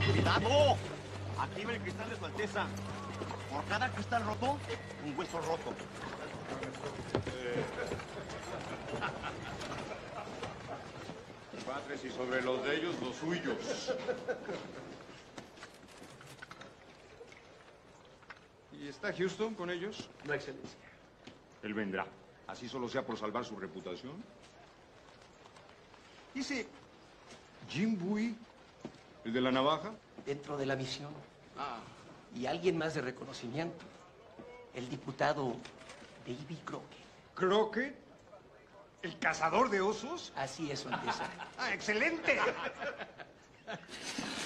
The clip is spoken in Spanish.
¡Cuidado! Activa el cristal de su alteza. Por cada cristal roto, un hueso roto. Padres, y sobre los de ellos, los suyos. ¿Y está Houston con ellos? No, Excelencia. Él vendrá. Así solo sea por salvar su reputación. Dice Jim Bowie, el de la navaja. Dentro de la misión. Ah. Y alguien más de reconocimiento. El diputado Davy Crockett. ¿Crockett? ¿El cazador de osos? Así es, Su Alteza. ¡Ah, excelente!